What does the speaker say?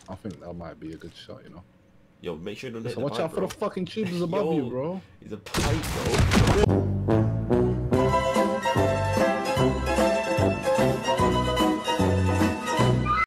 I think that might be a good shot, you know. Yo, make sure you don't hit So the watch pipe, out for bro. the fucking tubes above you, bro. He's a pipe, bro.